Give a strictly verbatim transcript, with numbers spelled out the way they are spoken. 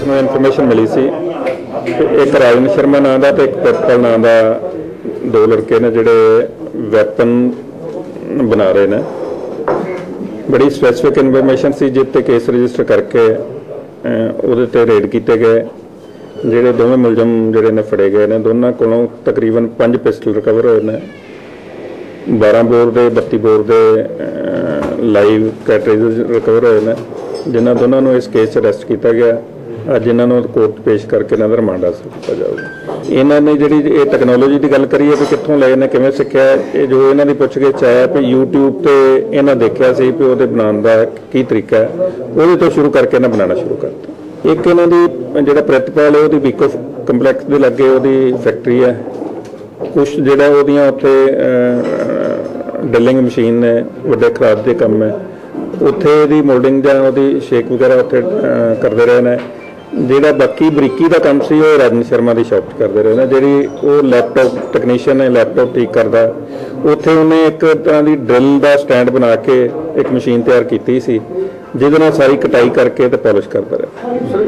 ਨੂੰ ਇਨਫੋਰਮੇਸ਼ਨ ਮਿਲੀ ਸੀ ਕਿ ਇੱਕ ਰਾਜਨ ਸ਼ਰਮਾ ਨਾਂ ਦਾ ਤੇ ਇੱਕ ਪ੍ਰਿਤਪਾਲ ਨਾਂ ਦਾ ਦੋ ਲੜਕੇ ਨੇ ਜਿਹੜੇ ਵੈਪਨ ਬਣਾ ਰਹੇ ਨੇ। बड़ी स्पैसीफिक इनफॉर्मेशन सी जिस ते केस रजिस्टर करके ਉਹਦੇ ਤੇ रेड किए गए। ਜਿਹੜੇ ਦੋਵੇਂ ਮੁਲਜ਼ਮ ਜਿਹੜੇ ਨੇ ਫੜੇ ਗਏ ਨੇ, ਦੋਨਾਂ ਕੋਲੋਂ तकरीबन पांच पिस्टल रिकवर होए ने, बारह बोर ਦੇ बत्ती बोर ਦੇ लाइव कैटरेज रिकवर होए ने, जिन्होंने दोनों ਨੂੰ इस केस अरेस्ट किया गया। ਅੱਜ ਇਹਨਾਂ ਨੂੰ कोर्ट पेश करके ਇਹਨਾਂ ਦਾ रिमांड हासिल किया जाएगा। ਇਹਨਾਂ ने ਜਿਹੜੀ ਇਹ ਟੈਕਨੋਲੋਜੀ ਦੀ ਗੱਲ ਕਰੀਏ ਵੀ ਕਿੱਥੋਂ ਲਏ ਨੇ, ਕਿਵੇਂ ਸਿੱਖਿਆ, ਇਹ ਜੋ ਇਹਨਾਂ ਦੀ ਪੁੱਛਗਿੱਛ ਆਇਆ ਵੀ यूट्यूब ਤੇ ਇਹਨਾਂ ਦੇਖਿਆ ਸੀ ਵੀ ਉਹਦੇ ਬਣਾਉਣ ਦਾ ਕੀ ਤਰੀਕਾ ਹੈ, ਉਹਦੇ ਤੋਂ ਸ਼ੁਰੂ ਕਰਕੇ ਇਹਨਾਂ ਬਣਾਉਣਾ ਸ਼ੁਰੂ ਕਰਤਾ। ਇੱਕ ਇਹਨਾਂ ਦੀ ਜਿਹੜਾ ਪ੍ਰਿਤਪਾਲ ਹੈ ਉਹਦੀ ਵੀਕੋ ਕੰਪਲੈਕਸ ਦੇ ਲੱਗੇ ਉਹਦੀ ਫੈਕਟਰੀ ਹੈ। ਕੁਛ ਜਿਹੜਾ ਉਹਦੀਆਂ ਉੱਥੇ ਡਿਲਿੰਗ ਮਸ਼ੀਨ ਨੇ, ਵੱਡੇ ਖਰਾਦ ਦੇ ਕੰਮ ਹੈ, ਉੱਥੇ ਇਹਦੀ ਮੋਲਡਿੰਗ ਜਾਂ ਉਹਦੀ ਸ਼ੇਕ ਵਗੈਰਾ ਉੱਥੇ ਕਰਦੇ ਰਹੇ ਨੇ। ਜਿਹੜਾ ਬਾਕੀ ਬਰੀਕੀ ਦਾ ਕੰਮ ਸੀ ਉਹ ਰਾਜਨ ਸ਼ਰਮਾ ਦੀ ਸ਼ਾਪ 'ਚ ਕਰਦੇ ਰਹੇ ਨੇ। ਜਿਹੜੀ ਉਹ ਲੈਪਟਾਪ ਟੈਕਨੀਸ਼ੀਅਨ ਹੈ, ਲੈਪਟਾਪ ਠੀਕ ਕਰਦਾ, ਉੱਥੇ ਉਹਨੇ ਇੱਕ ਤਰ੍ਹਾਂ ਦੀ ਡਰਿਲ ਦਾ ਸਟੈਂਡ ਬਣਾ ਕੇ ਇੱਕ ਮਸ਼ੀਨ ਤਿਆਰ ਕੀਤੀ ਸੀ ਜਿਹਦੇ ਨਾਲ ਸਾਰੀ ਕਟਾਈ ਕਰਕੇ ਤੇ ਪਾਲਿਸ਼ ਕਰਦਾ ਰਿਹਾ।